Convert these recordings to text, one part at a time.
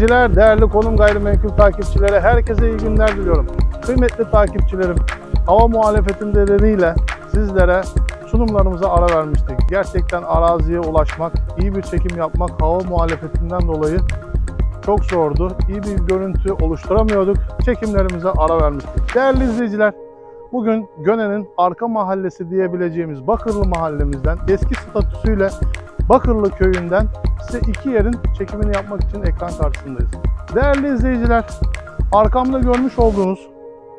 izleyiciler, değerli Konum Gayrimenkul takipçileri, herkese iyi günler diliyorum. Kıymetli takipçilerim, hava muhalefeti nedeniyle sizlere sunumlarımıza ara vermiştik. Gerçekten araziye ulaşmak, iyi bir çekim yapmak hava muhalefetinden dolayı çok zordu. İyi bir görüntü oluşturamıyorduk. Çekimlerimize ara vermiştik. Değerli izleyiciler, bugün Göne'nin arka mahallesi diyebileceğimiz Bakırlı mahallemizden, eski statüsüyle Bakırlı köyünden size iki yerin çekimini yapmak için ekran karşısındayız. Değerli izleyiciler, arkamda görmüş olduğunuz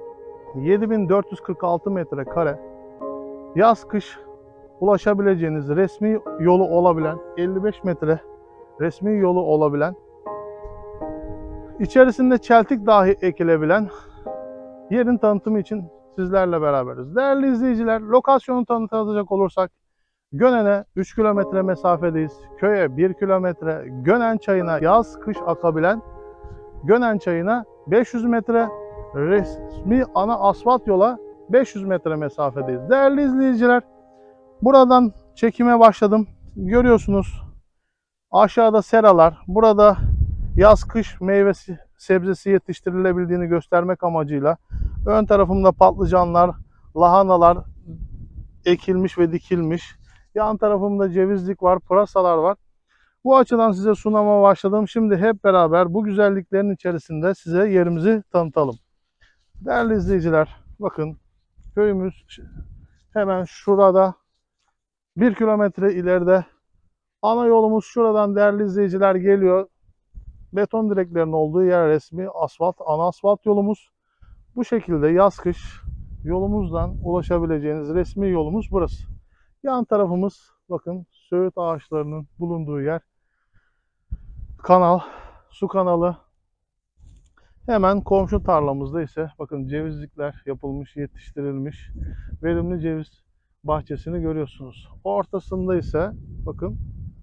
7446 metrekare yaz kış ulaşabileceğiniz resmi yolu olabilen, 55 metre resmi yolu olabilen, içerisinde çeltik dahi ekilebilen yerin tanıtımı için sizlerle beraberiz. Değerli izleyiciler, lokasyonu tanıtacak olursak Gönen'e 3 kilometre mesafedeyiz. Köye 1 kilometre, Gönen çayına yaz kış akabilen Gönen çayına 500 metre, resmi ana asfalt yola 500 metre mesafedeyiz. Değerli izleyiciler, buradan çekime başladım. Görüyorsunuz aşağıda seralar, burada yaz kış meyvesi sebzesi yetiştirilebildiğini göstermek amacıyla ön tarafımda patlıcanlar, lahanalar ekilmiş ve dikilmiş. Yan tarafımda cevizlik var, pırasalar var. Bu açıdan size sunuma başladım. Şimdi hep beraber bu güzelliklerin içerisinde size yerimizi tanıtalım. Değerli izleyiciler, bakın köyümüz hemen şurada, 1 kilometre ileride. Ana yolumuz şuradan değerli izleyiciler geliyor. Beton direklerin olduğu yer resmi asfalt, ana asfalt yolumuz. Bu şekilde yaz kış yolumuzdan ulaşabileceğiniz resmi yolumuz burası. Yan tarafımız bakın söğüt ağaçlarının bulunduğu yer. Kanal, su kanalı. Hemen komşu tarlamızda ise bakın cevizlikler yapılmış, yetiştirilmiş. Verimli ceviz bahçesini görüyorsunuz. Ortasında ise bakın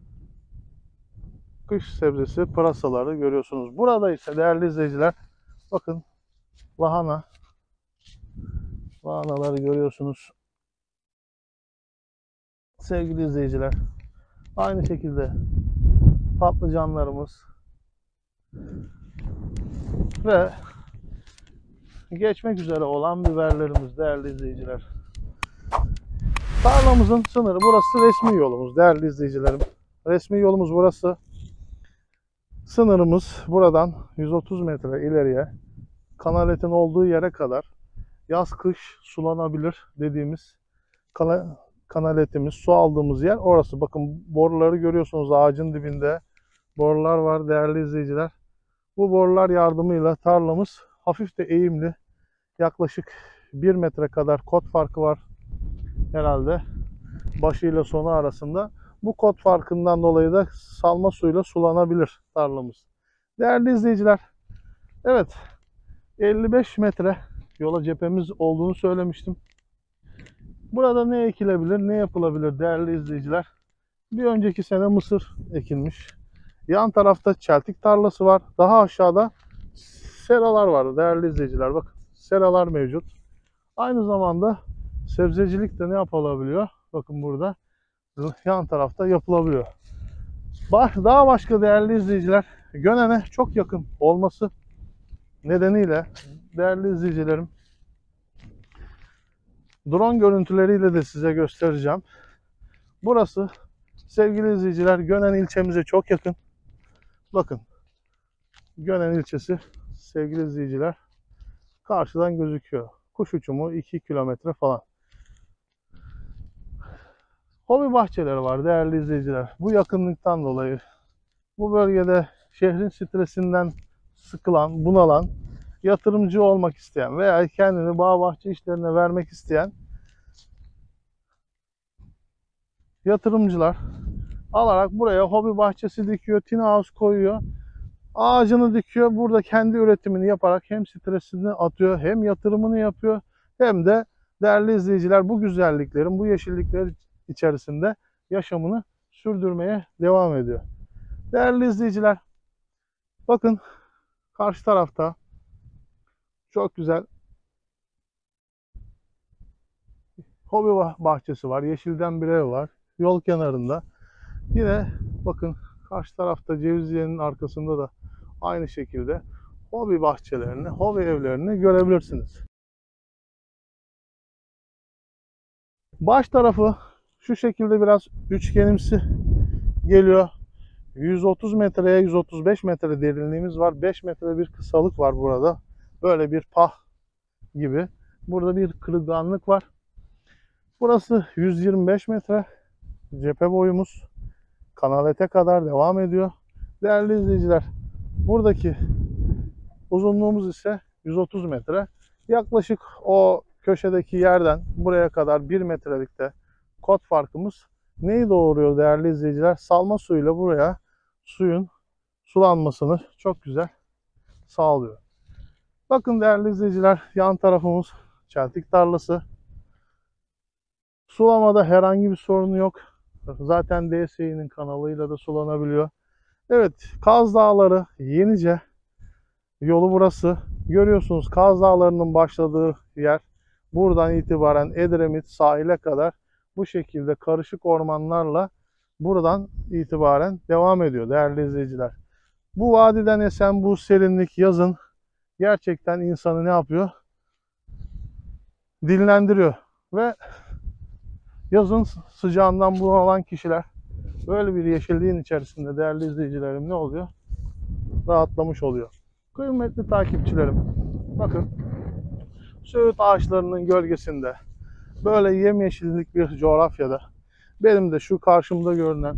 kış sebzesi pırasaları görüyorsunuz. Burada ise değerli izleyiciler bakın lahanaları görüyorsunuz. Sevgili izleyiciler, aynı şekilde patlıcanlarımız ve geçmek üzere olan biberlerimiz değerli izleyiciler. Tarlamızın sınırı burası, resmi yolumuz değerli izleyicilerim. Resmi yolumuz burası. Sınırımız buradan 130 metre ileriye kanaletin olduğu yere kadar yaz kış sulanabilir dediğimiz kanaletimiz, su aldığımız yer orası. Bakın boruları görüyorsunuz, ağacın dibinde borular var değerli izleyiciler. Bu borular yardımıyla tarlamız hafif de eğimli. Yaklaşık 1 metre kadar kot farkı var herhalde başıyla sonu arasında. Bu kot farkından dolayı da salma suyla sulanabilir tarlamız. Değerli izleyiciler, evet 55 metre yola cephemiz olduğunu söylemiştim. Burada ne ekilebilir, ne yapılabilir değerli izleyiciler? Bir önceki sene mısır ekilmiş. Yan tarafta çeltik tarlası var. Daha aşağıda seralar var değerli izleyiciler. Bakın seralar mevcut. Aynı zamanda sebzecilik de ne yapılabiliyor? Bakın burada yan tarafta yapılabiliyor. Daha başka değerli izleyiciler, Gönen'e çok yakın olması nedeniyle değerli izleyicilerim, drone görüntüleriyle de size göstereceğim. Burası sevgili izleyiciler Gönen ilçemize çok yakın. Bakın Gönen ilçesi sevgili izleyiciler karşıdan gözüküyor. Kuş uçumu 2 kilometre falan. Hobi bahçeleri var değerli izleyiciler. Bu yakınlıktan dolayı bu bölgede şehrin stresinden sıkılan, bunalan, yatırımcı olmak isteyen veya kendini bağ bahçe işlerine vermek isteyen yatırımcılar alarak buraya hobi bahçesi dikiyor, tiny house koyuyor, ağacını dikiyor. Burada kendi üretimini yaparak hem stresini atıyor, hem yatırımını yapıyor, hem de değerli izleyiciler bu güzelliklerin, bu yeşillikler içerisinde yaşamını sürdürmeye devam ediyor. Değerli izleyiciler, bakın karşı tarafta çok güzel hobi bahçesi var. Yeşilden bir ev var. Yol kenarında. Yine bakın karşı tarafta Cevizli'nin arkasında da aynı şekilde hobi bahçelerini, hobi evlerini görebilirsiniz. Baş tarafı şu şekilde biraz üçgenimsi geliyor. 130 metreye 135 metre derinliğimiz var. 5 metre bir kısalık var burada. Böyle bir pah gibi. Burada bir kırılganlık var. Burası 125 metre. Cephe boyumuz kanalete kadar devam ediyor. Değerli izleyiciler, buradaki uzunluğumuz ise 130 metre. Yaklaşık o köşedeki yerden buraya kadar 1 metrelikte kod farkımız neyi doğuruyor değerli izleyiciler? Salma suyuyla buraya suyun sulanmasını çok güzel sağlıyor. Bakın değerli izleyiciler, yan tarafımız çeltik tarlası. Sulamada herhangi bir sorun yok. Zaten DSİ'nin kanalıyla da sulanabiliyor. Evet, Kaz Dağları, Yenice yolu burası. Görüyorsunuz Kaz Dağları'nın başladığı yer. Buradan itibaren Edremit sahile kadar bu şekilde karışık ormanlarla buradan itibaren devam ediyor değerli izleyiciler. Bu vadiden esen bu serinlik yazın gerçekten insanı ne yapıyor? Dinlendiriyor ve yazın sıcağından bunalan kişiler böyle bir yeşilliğin içerisinde değerli izleyicilerim ne oluyor? Rahatlamış oluyor. Kıymetli takipçilerim, bakın söğüt ağaçlarının gölgesinde böyle yemyeşillik bir coğrafyada benim de şu karşımda görünen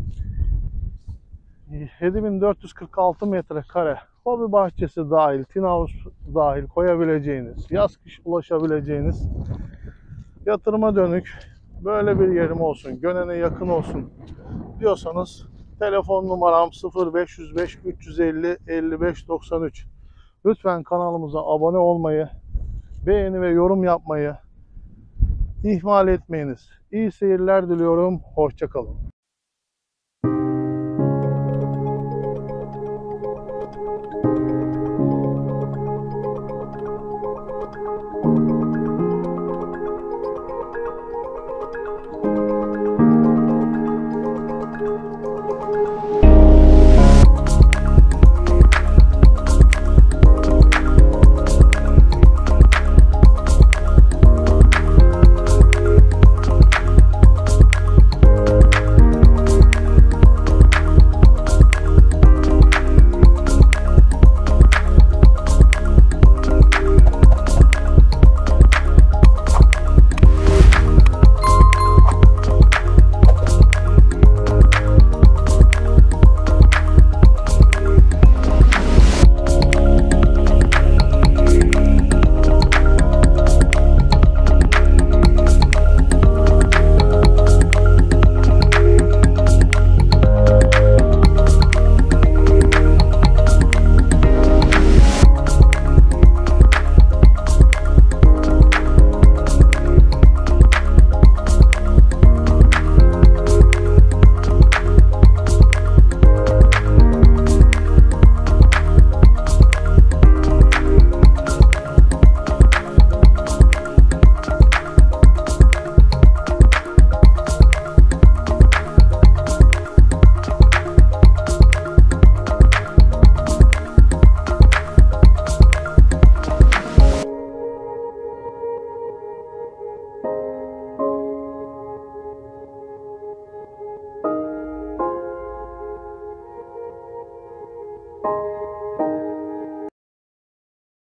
7446 metrekare hobi bahçesi dahil, tin havuz dahil koyabileceğiniz, yaz kış ulaşabileceğiniz yatırıma dönük böyle bir yerim olsun, Gönen'e yakın olsun diyorsanız telefon numaram 0505 350 55 93. Lütfen kanalımıza abone olmayı, beğeni ve yorum yapmayı ihmal etmeyiniz. İyi seyirler diliyorum. Hoşça kalın.